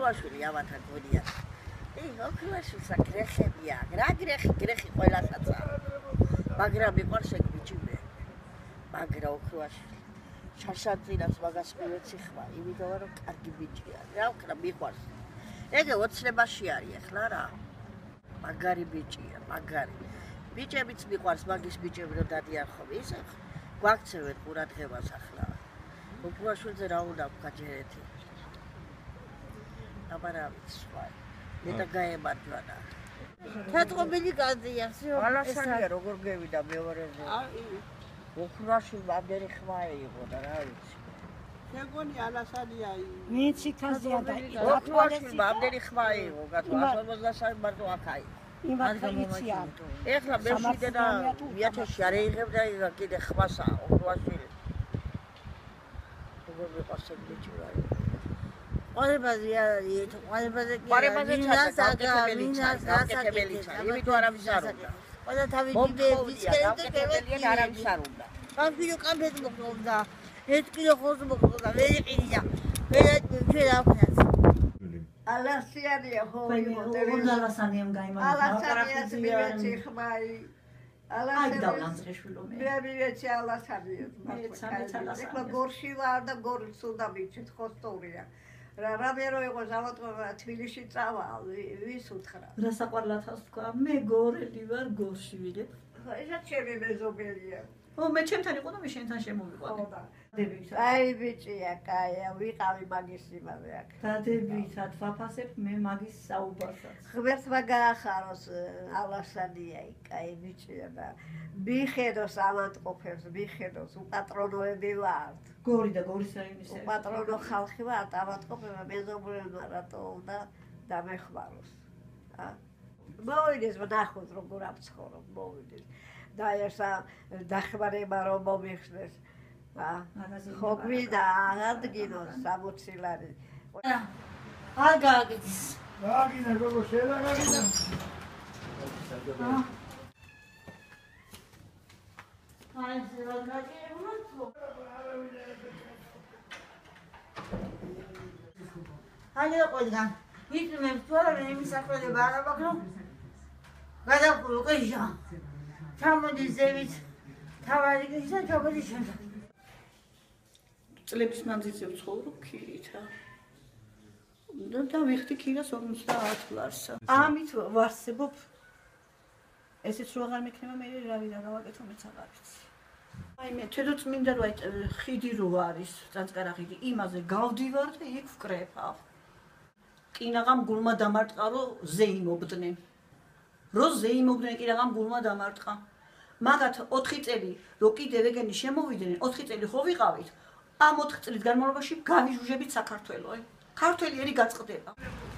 ოქროაშვილი ამათა გონია. ოქროაშვილსა გრეხებია, რა გრეხი ყველასაცა. მაგრამ მიყვარს ეგ ბიჭი მე. მაგრა ოქროაშვილი. შარშანწინას მაგას მივეცი ხმა, იმიტომ რომ კარგი ბიჭია. რა ვქნა მიყვარს. ეგ ოცნებაში არის ახლა რა. მაგარი ბიჭია, მაგარი. ბიჭებიც მიყვარს, მაგის ბიჭები რომ დადიან ხომ ისე გვაქცევენ ყურადღებას ახლა. ოქროაშვილზე რა უნდა ვქაჯერეთი. აბა რა ვიცი სხვა. მე და გაემარჯვანა. თაწყობილი კაცია, ალასანია როგორ გევიდა მეორეზე. ოქროაშვილი ამდენი ხმა იყო და რა ვიცი. შეგონი ალასანია. ვიცი ხაზია და ოქროაშვილი ამდენი ხმა იყო, გათო 153 მარტო აქ აი. იმათ ვიცია. ეხლა მე ვიდე და მიათოში არ ეიღებდა კიდე ხმასა ოქროაშვილი. როგორ მიყვარს ეგ ბიჭი რა. ყურებაზე არის, ყურებაზე გაკეთებელი ცა. იმიტომ არავის არ უნდა. ყველა თავი დიდე ვიცქერები არავის არ უნდა. კამფიო კამფეთი მოხდა. 1 კილო ხოს მოხდა, ვერ იყიდია. ვერ აქვთ. ალასიანია ხო იყო ალასანიამ გაიმარჯვა. ალასანიას მივეცი ხმაი. ალასანი დავანძღეშვილო მე. მე მივეცი ალასანიას. ეხლა გორში ვარ და გორს უნდა მიჩით ხო სწორია. რამე რო იყო ზავადყოფა თბილისში წავა, ვის უთხრა? რა საყვარლათავს თქვა? მე გორელი ვარ, გორში ვიდებ. ესა ჩემი მეზობელია. მე ჩემთან იყო და მე შენთან შემოვიყვანე. აი ბიჭია, კაია, ვიყავი მაგის იმაზე აქ. დადებითად ვაფასებ მე მაგის საუბარსაც. ღმერთმა გაახაროს ალასანია, კაი ბიჭია და მიხედოს ავადმყოფებს, მიხედოს უპატრონოები ვართ. გორი და გორის რაიონის უპატრონო ხალხი ვართ, ავადმყოფებმა მეზობლებმა რატო უნდა დამეხმაროს. მოვიდეს ვნახოთ როგორ ამცხოვრობ, მოვიდეს. და ესა დახმარება რომ მომიხსნეს. ხო გვიდა აღადგინოს 60 ლარი. არ გააგდეს. გააგინა გოგო შელა გააგინა. აი შელა გააგინა. აი ყოლგა. იწმე თორე იმის ახალება არ მაქვს. გადავყო ყეჟა. ჩამოდი ზევით. თავარი გიშა ჩამოდი შენ. წლების მანძილზე ვცხოვრობ ქირითა. და ვიხდი ქირას 50 ლარსა. ამით ვარსებობ. ესეც რო აღარ მექნება მე რავი რა გავაკეთო მეც აღარ ვიცი. აი მე თედოც მინდა რომ ხიდი რო არის, წანწკარა ხიდი, იმაზე გავდივარ და იქ ვკრეფავ. კინაღამ გულმა დამარტყა რომ ზეიმობდნენ. რო ზეიმობდნენ კინაღამ გულმა დამარტყა. მაგათ 4 წელი რო კიდევ ეგენი შემოვიდნენ, 4 წელი ხო ვიყავით. ამ 4 წლის განმავლობაში გავიჟუჟებით საქართველოს. ქართველი ერი გაწყდება.